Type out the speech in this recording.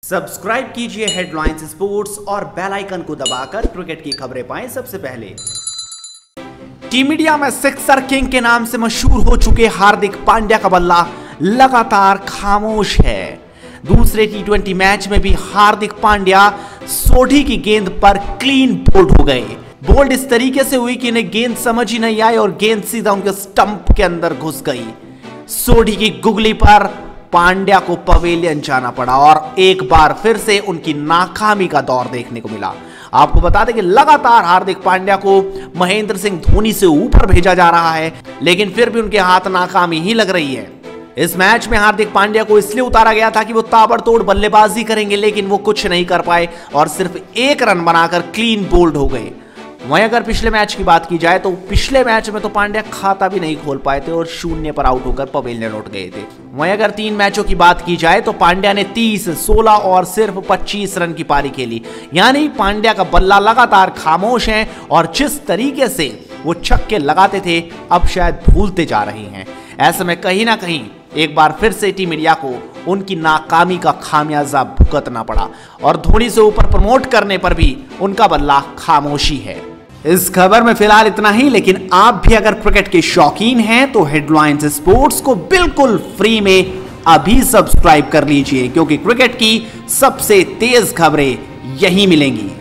Subscribe कीजिए headlines sports और bell icon को दबाकर क्रिकेट की खबरें पाएं सबसे पहले। टीम इंडिया में सिक्सर किंग के नाम से मशहूर हो चुके हार्दिक पांड्या का बल्ला लगातार खामोश है। दूसरे T20 मैच में भी हार्दिक पांड्या सोढ़ी की गेंद पर क्लीन बोल्ड हो गए। बोल्ड इस तरीके से हुई कि इन्हें गेंद समझ ही नहीं आई और गेंद सीधा उनके स्टंप के अंदर घुस गई। सोढ़ी की गुगली पर पांड्या को पवेलियन जाना पड़ा और एक बार फिर से उनकी नाकामी का दौर देखने को मिला। आपको बता दें कि लगातार हार्दिक पांड्या को महेंद्र सिंह धोनी से ऊपर भेजा जा रहा है, लेकिन फिर भी उनके हाथ नाकामी ही लग रही है। इस मैच में हार्दिक पांड्या को इसलिए उतारा गया था कि वो ताबड़तोड़ बल्लेबाजी करेंगे, लेकिन वो कुछ नहीं कर पाए और सिर्फ एक रन बनाकर क्लीन बोल्ड हो गए। वहीं अगर पिछले मैच की बात की जाए तो पिछले मैच में तो पांड्या खाता भी नहीं खोल पाए थे और 0 पर आउट होकर पवेलियन लौट गए थे। वहीं अगर 3 मैचों की बात की जाए तो पांड्या ने 30, 16 और सिर्फ 25 रन की पारी खेली। यानी पांड्या का बल्ला लगातार खामोश है और जिस तरीके से वो छक्के लगाते थे अब शायद भूलते जा रहे हैं। ऐसे में कहीं ना कहीं एक बार फिर से टीम इंडिया को उनकी नाकामी का खामियाजा भुगतना पड़ा और धोनी से ऊपर प्रमोट करने पर भी उनका बल्ला खामोशी है। इस खबर में फिलहाल इतना ही, लेकिन आप भी अगर क्रिकेट के शौकीन हैं तो हेडलाइंस स्पोर्ट्स को बिल्कुल फ्री में अभी सब्सक्राइब कर लीजिए, क्योंकि क्रिकेट की सबसे तेज खबरें यहीं मिलेंगी।